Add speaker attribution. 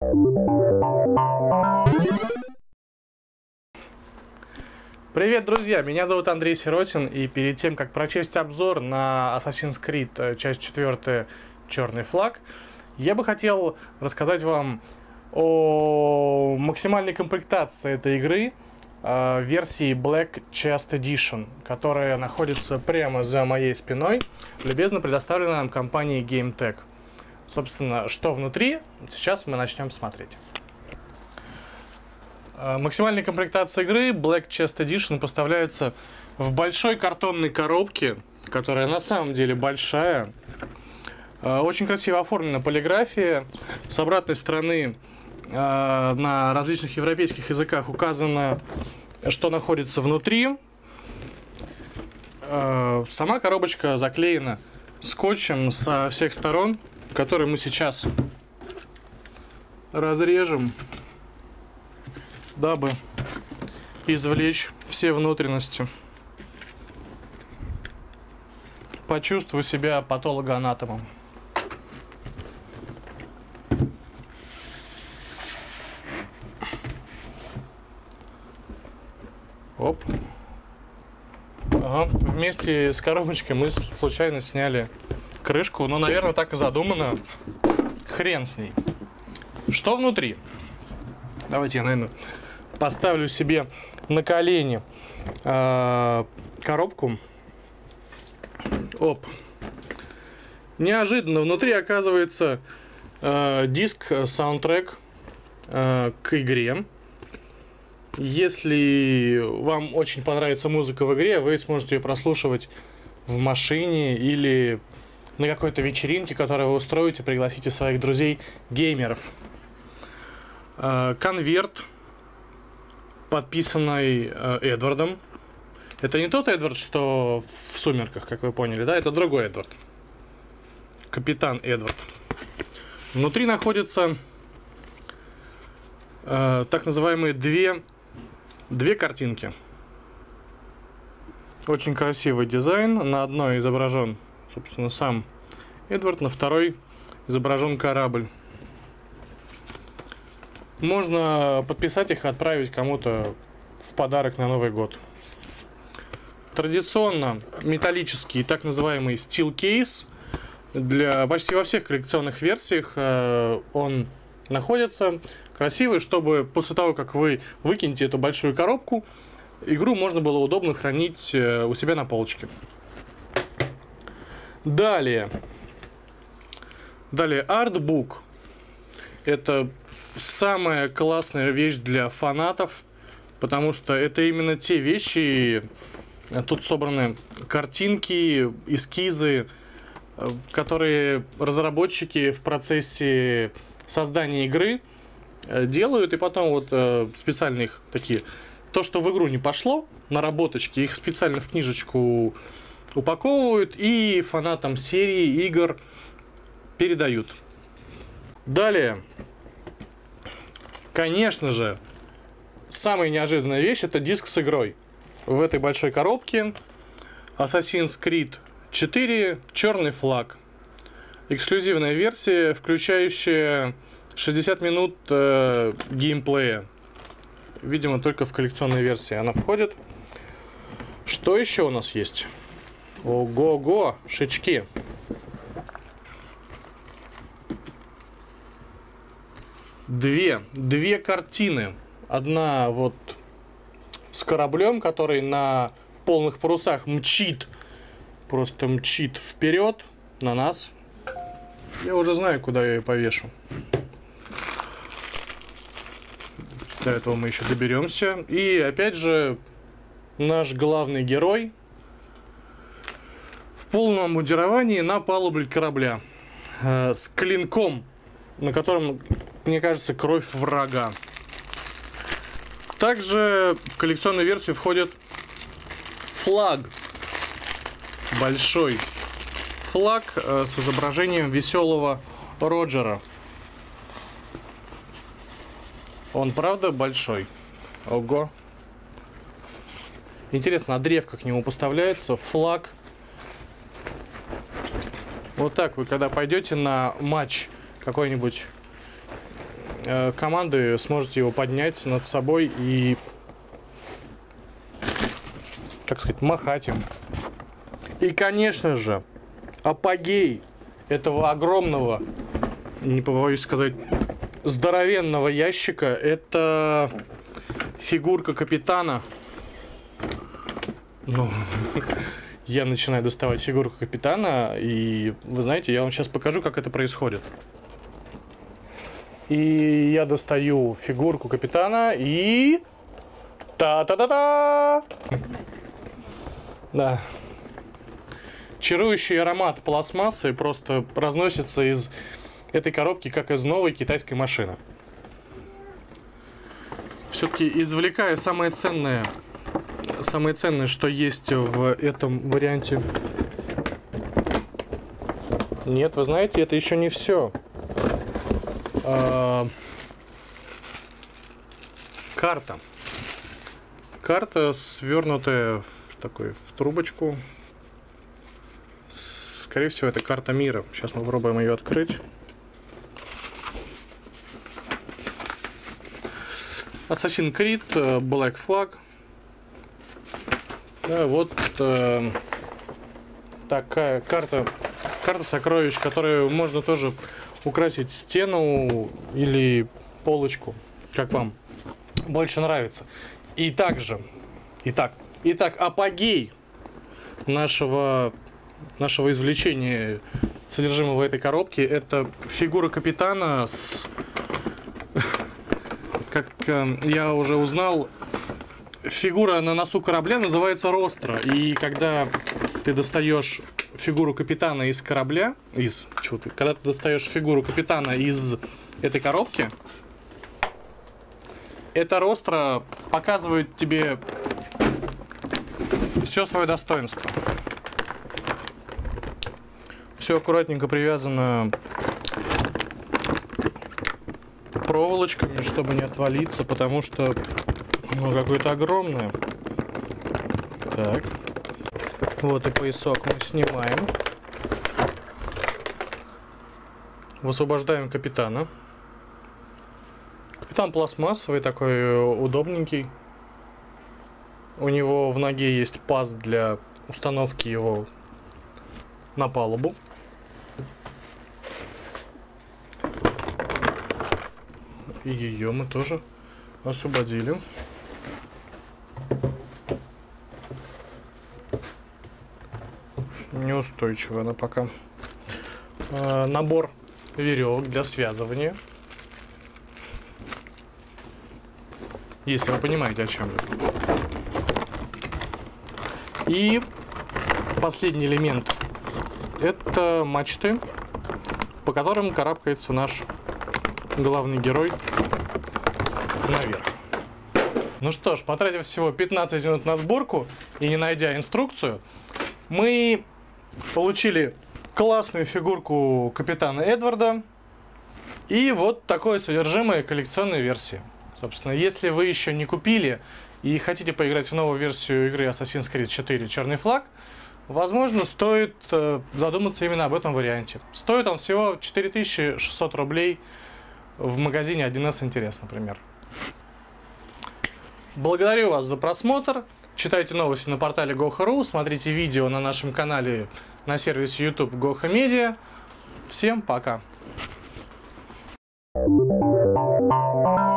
Speaker 1: Привет, друзья! Меня зовут Андрей Сиротин, и перед тем, как прочесть обзор на Assassin's Creed, часть 4, «Черный флаг», я бы хотел рассказать вам о максимальной комплектации этой игры, версии Black Chest Edition, которая находится прямо за моей спиной, любезно предоставлена нам компанией GameTek. Собственно, что внутри, сейчас мы начнем смотреть. Максимальная комплектация игры Black Chest Edition поставляется в большой картонной коробке, которая на самом деле большая. Очень красиво оформлена полиграфия. С обратной стороны на различных европейских языках указано, что находится внутри. Сама коробочка заклеена скотчем со всех сторон, который мы сейчас разрежем, дабы извлечь все внутренности. Почувствуй себя патологоанатомом. Оп. Ага. Вместе с коробочкой мы случайно сняли крышку. Ну, наверное, так и задумано. Хрен с ней. Что внутри? Давайте я, наверное, поставлю себе на колени коробку. Оп. Неожиданно внутри оказывается диск-саундтрек к игре. Если вам очень понравится музыка в игре, вы сможете ее прослушивать в машине или на какой-то вечеринке, которую вы устроите, пригласите своих друзей-геймеров. Конверт, подписанный Эдвардом. Это не тот Эдвард, что в «Сумерках», как вы поняли, да? Это другой Эдвард. Капитан Эдвард. Внутри находятся так называемые две картинки. Очень красивый дизайн. На одной изображен, собственно, сам Эдвард, на второй изображен корабль. Можно подписать их и отправить кому-то в подарок на Новый год. Традиционно металлический, так называемый steel case. Почти во всех коллекционных версиях он находится. Красивый, чтобы после того, как вы выкинете эту большую коробку, игру можно было удобно хранить у себя на полочке. Далее артбук. Это самая классная вещь для фанатов, потому что это именно те вещи, тут собраны картинки, эскизы, которые разработчики в процессе создания игры делают, и потом вот специально их такие, то, что в игру не пошло, наработочки, их специально в книжечку упаковывают и фанатам серии игр передают. Далее, конечно же, самая неожиданная вещь — это диск с игрой. В этой большой коробке Assassin's Creed 4 «Черный флаг». Эксклюзивная версия, включающая 60 минут геймплея. Видимо, только в коллекционной версии она входит. Что еще у нас есть? Ого-го, шички. Две картины. Одна вот с кораблем, который на полных парусах мчит, просто мчит вперед на нас. Я уже знаю, куда я ее повешу. До этого мы еще доберемся. И опять же, наш главный герой в полном мундировании на палубе корабля. С клинком, на котором, мне кажется, кровь врага. Также в коллекционную версию входит флаг. Большой флаг с изображением веселого Роджера. Он правда большой? Ого. Интересно, а древко к нему поставляется? Флаг. Вот так вы, когда пойдете на матч какой-нибудь команды сможете его поднять над собой и, так сказать, махать им. И, конечно же, апогей этого огромного, не побоюсь сказать, здоровенного ящика — это фигурка капитана. Ну, я начинаю доставать фигурку капитана, и вы знаете, я вам сейчас покажу, как это происходит. И я достаю фигурку капитана и... Та-та-та-та! Да. Чарующий аромат пластмассы просто разносится из этой коробки, как из новой китайской машины. Все-таки извлекаю самое ценное, что есть в этом варианте. Нет, вы знаете, это еще не все. Карта. Карта, свернутая в трубочку. Скорее всего, это карта мира. Сейчас мы попробуем ее открыть. Assassin's Creed, Black Flag. Да, вот такая карта сокровищ, которую можно тоже украсить стену или полочку, как вам больше нравится. И также, итак, апогей нашего извлечения содержимого этой коробки — это фигура капитана с, как я уже узнал, фигура на носу корабля называется ростра. И когда ты достаешь фигуру капитана из корабля, когда ты достаешь фигуру капитана из этой коробки, эта ростра показывает тебе все свое достоинство. Все аккуратненько привязано проволочками, чтобы не отвалиться, потому что какое-то огромное. Так. Вот и поясок мы снимаем. Высвобождаем капитана. Капитан пластмассовый, такой удобненький. У него в ноге есть паз для установки его на палубу. И ее мы тоже освободили. Неустойчивая она пока. Набор веревок для связывания. Если вы понимаете, о чем я. И последний элемент — это мачты, по которым карабкается наш главный герой наверх. Ну что ж, потратив всего 15 минут на сборку и не найдя инструкцию, мы получили классную фигурку капитана Эдварда и вот такое содержимое коллекционной версии. Собственно, если вы еще не купили и хотите поиграть в новую версию игры Assassin's Creed 4 «Черный флаг», возможно, стоит задуматься именно об этом варианте. Стоит он всего 4600 рублей в магазине 1С Интерес, например. Благодарю вас за просмотр. Читайте новости на портале Goha.ru, смотрите видео на нашем канале на сервисе YouTube Goha Media. Всем пока!